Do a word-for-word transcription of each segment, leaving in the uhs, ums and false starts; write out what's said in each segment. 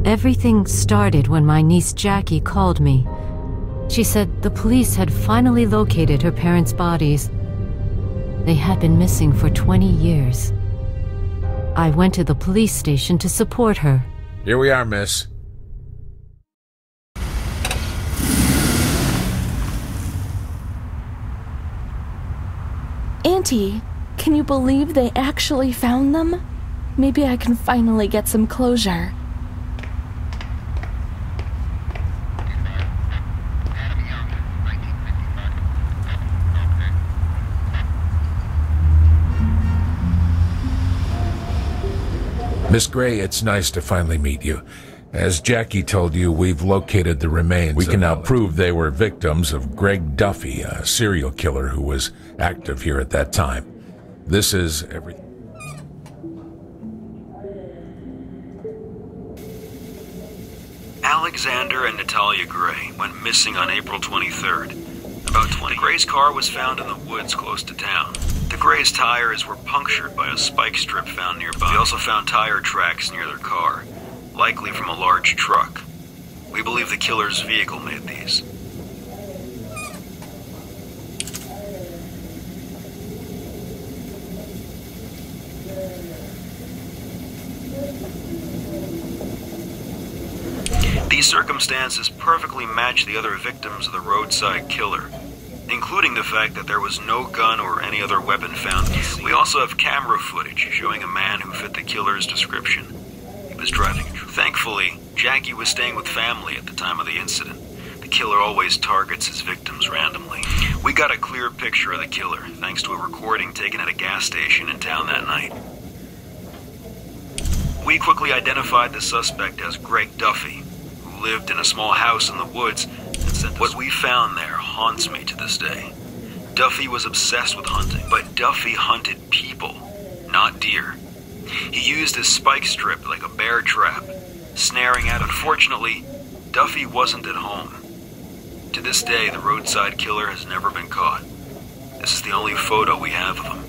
Everything started when my niece Jackie called me. She said the police had finally located her parents' bodies. They had been missing for twenty years. I went to the police station to support her. Here we are, miss. Auntie, can you believe they actually found them? Maybe I can finally get some closure. Miss Gray, it's nice to finally meet you. As Jackie told you, we've located the remains. We can now prove they were victims of Greg Duffy, a serial killer who was active here at that time. This is everything. Alexander and Natalia Gray went missing on April twenty-third. About twenty Gray's car was found in the woods close to town. The Gray's tires were punctured by a spike strip found nearby. We also found tire tracks near their car, likely from a large truck. We believe the killer's vehicle made these. These circumstances perfectly match the other victims of the roadside killer, including the fact that there was no gun or any other weapon found. We also have camera footage showing a man who fit the killer's description. He was driving a truck. Thankfully, Jackie was staying with family at the time of the incident. The killer always targets his victims randomly. We got a clear picture of the killer, thanks to a recording taken at a gas station in town that night. We quickly identified the suspect as Greg Duffy, who lived in a small house in the woods. What we found there haunts me to this day. Duffy was obsessed with hunting, but Duffy hunted people, not deer. He used his spike strip like a bear trap, snaring at. Unfortunately, Duffy wasn't at home. To this day, the roadside killer has never been caught. This is the only photo we have of him.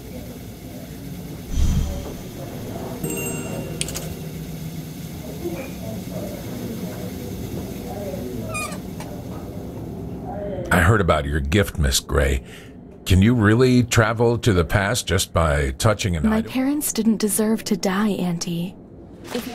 I heard about your gift, Miss Gray. Can you really travel to the past just by touching an My item? My parents didn't deserve to die, Auntie. If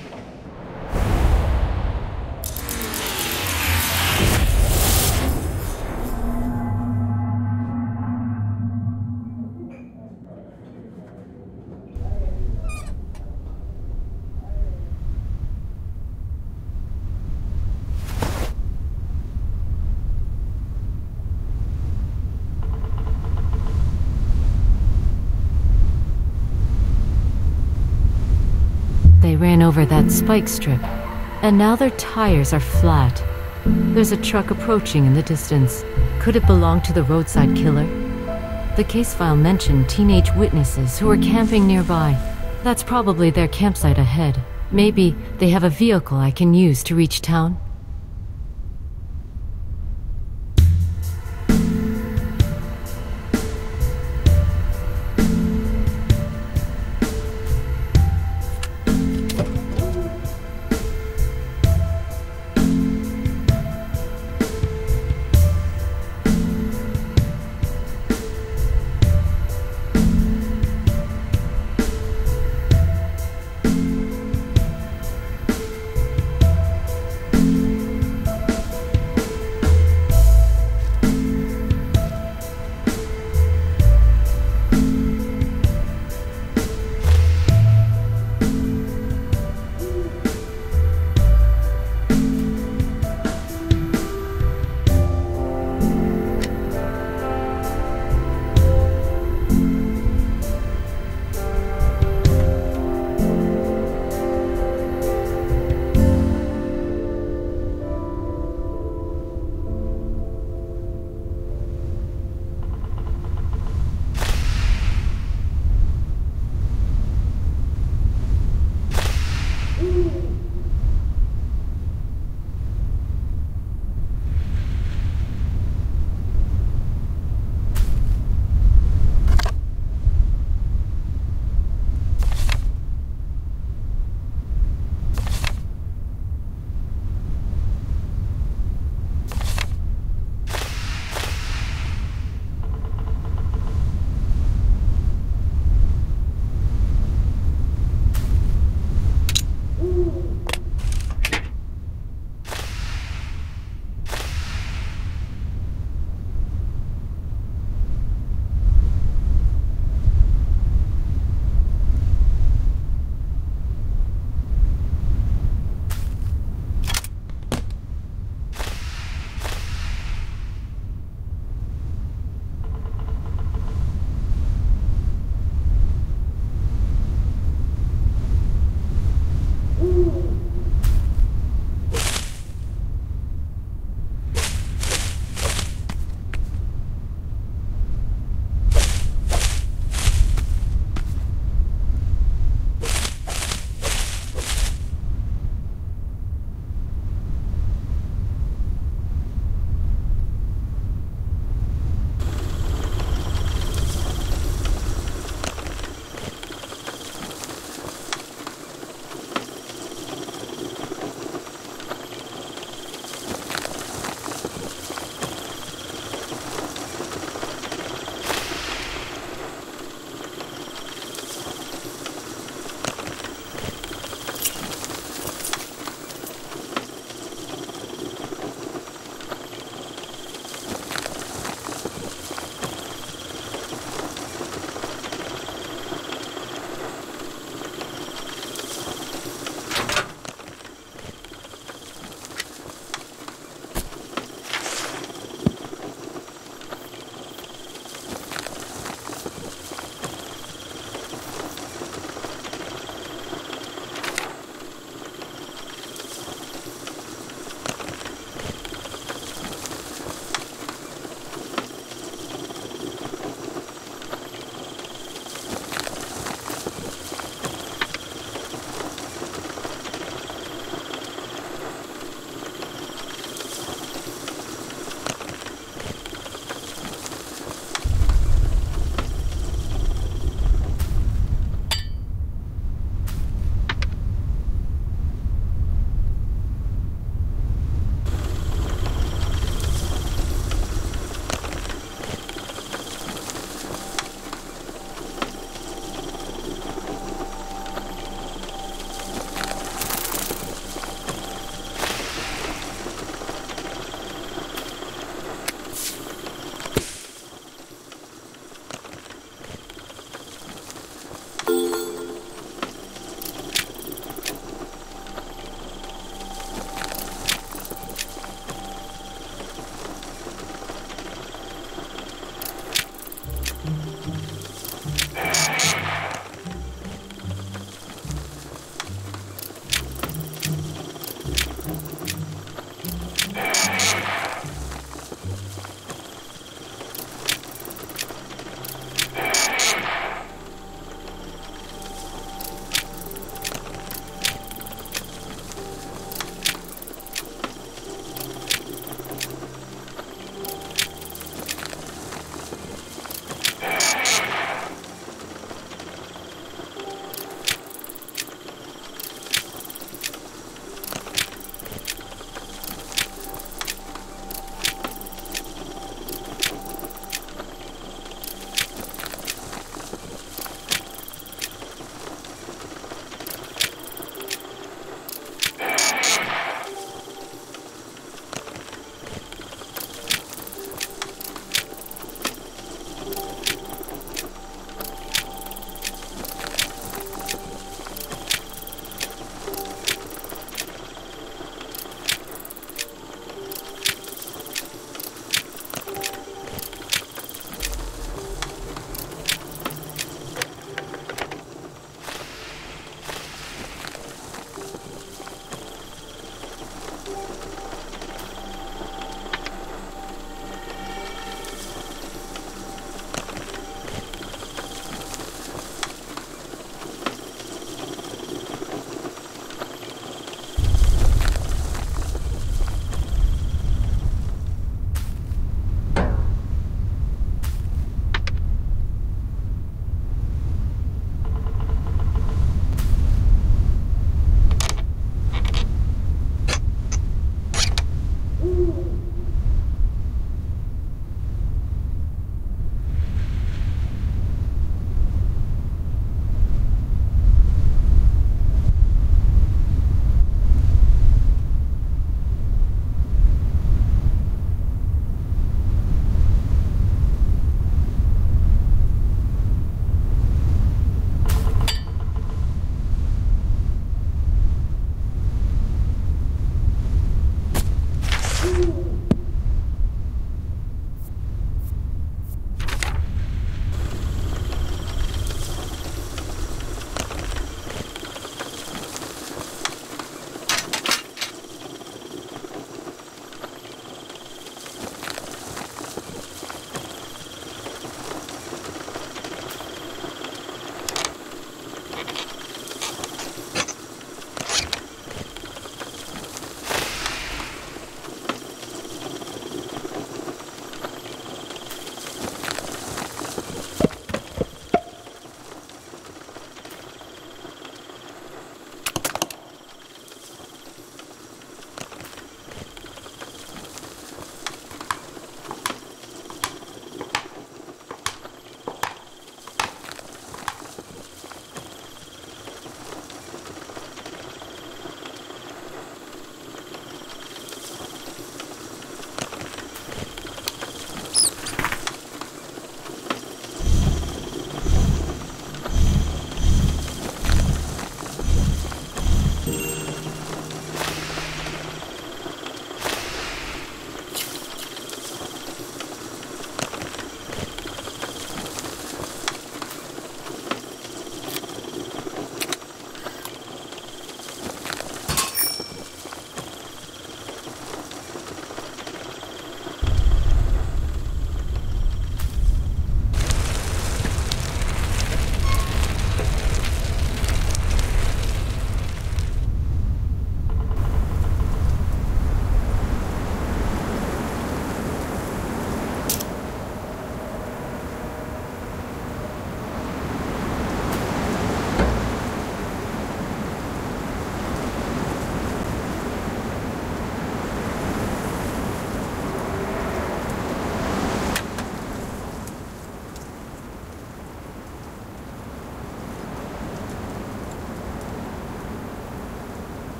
They ran over that spike strip, and now their tires are flat. There's a truck approaching in the distance. Could it belong to the roadside killer? The case file mentioned teenage witnesses who were camping nearby. That's probably their campsite ahead. Maybe they have a vehicle I can use to reach town.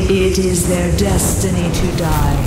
It is their destiny to die.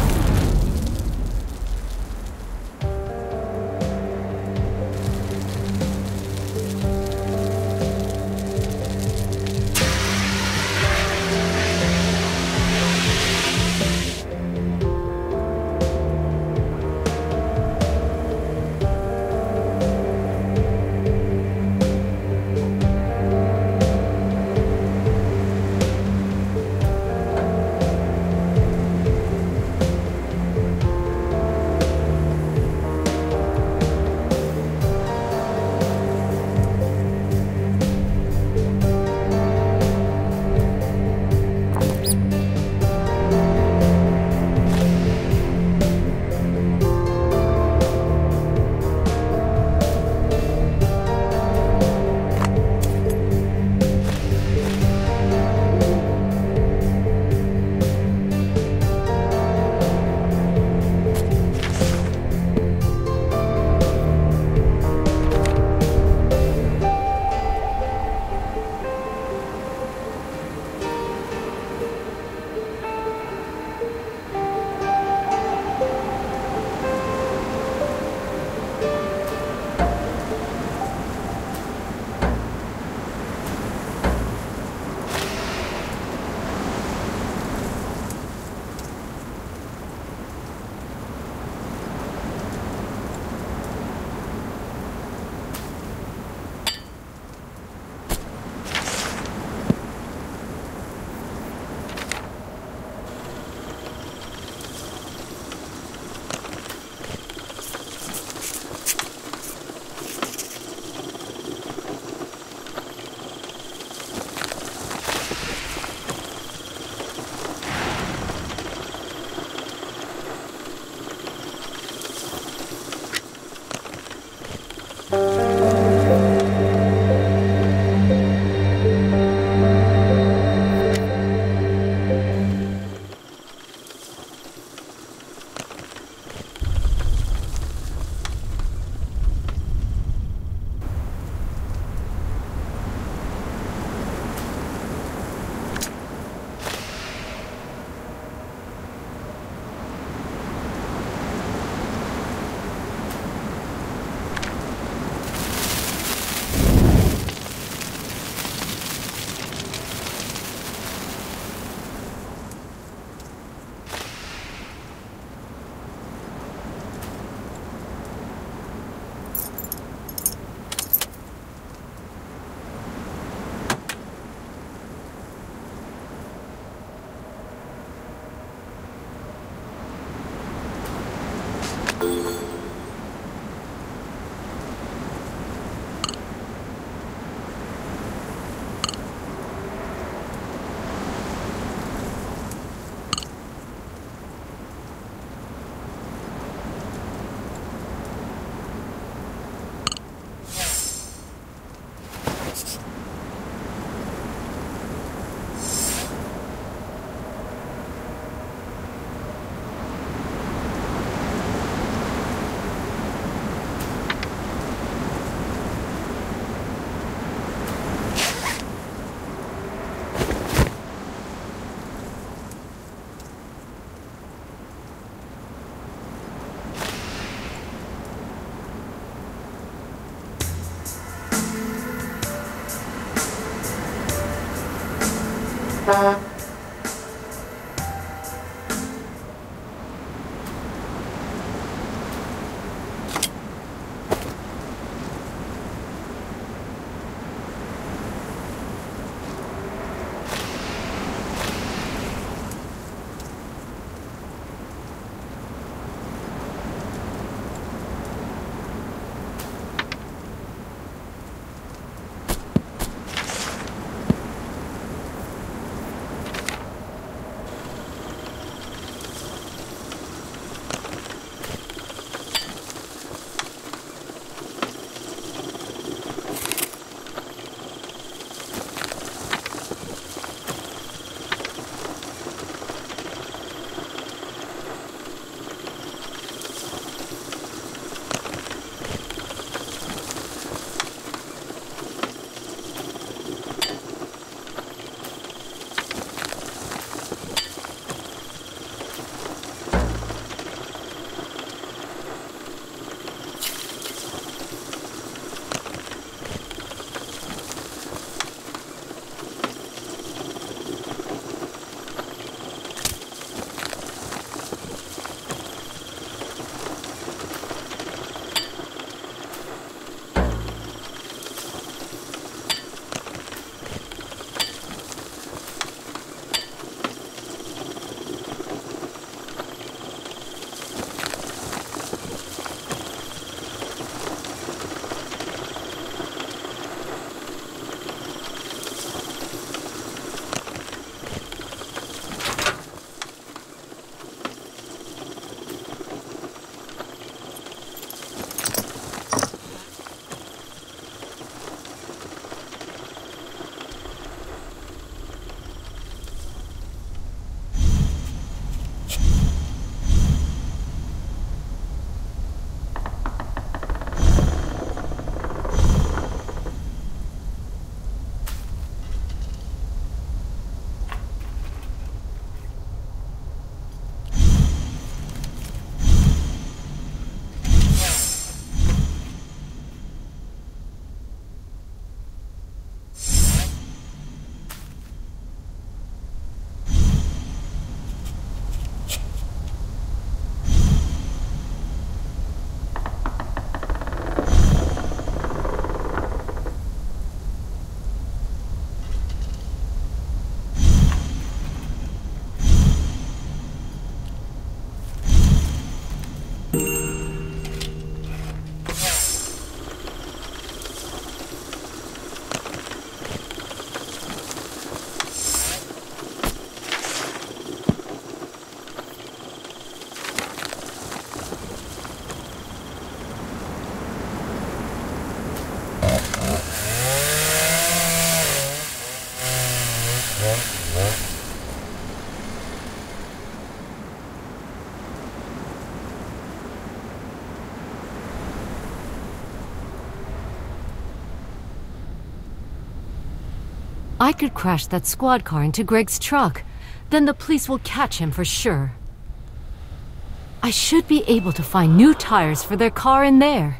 I could crash that squad car into Greg's truck. Then the police will catch him for sure. I should be able to find new tires for their car in there.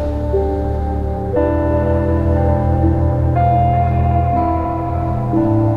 you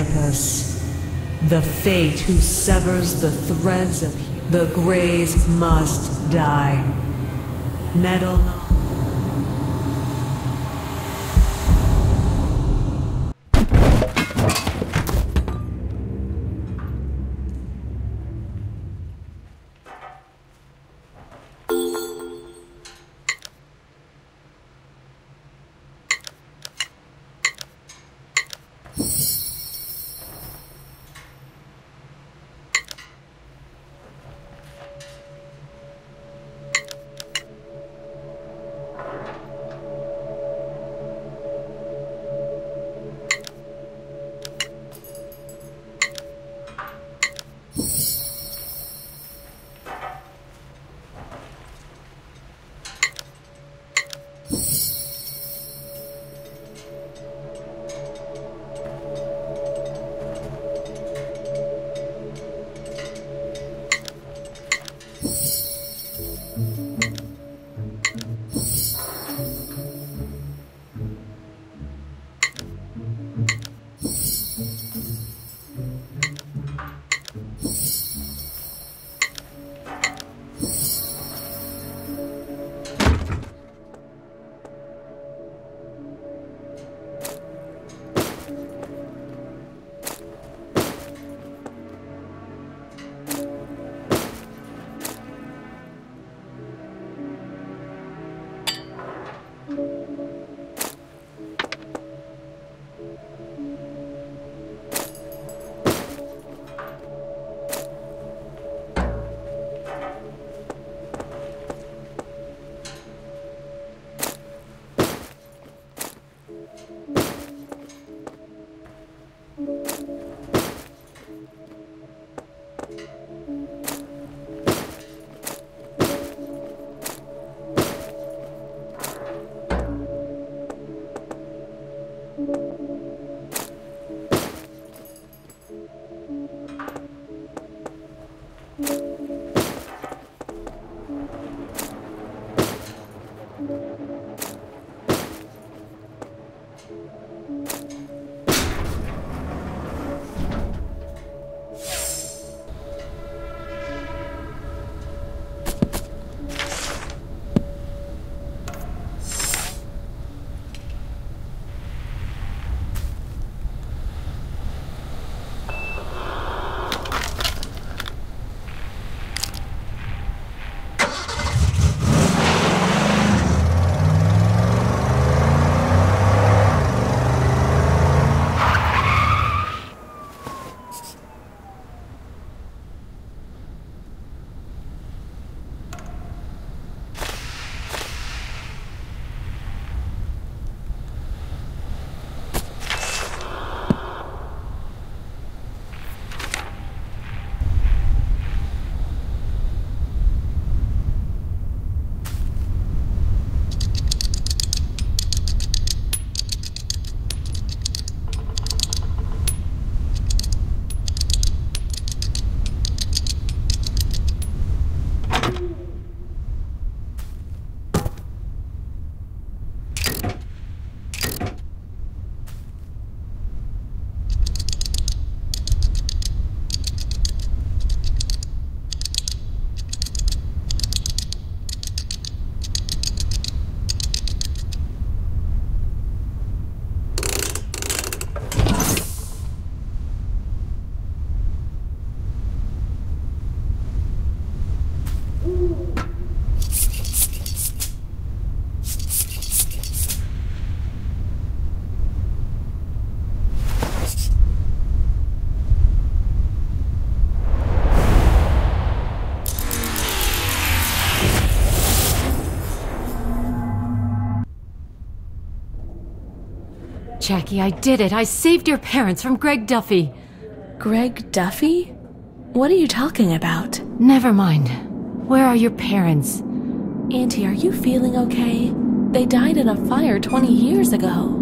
purpose. The fate who severs the threads of the Greys must die. Meddle not. Jackie, I did it. I saved your parents from Greg Duffy. Greg Duffy? What are you talking about? Never mind. Where are your parents? Auntie, are you feeling okay? They died in a fire twenty years ago.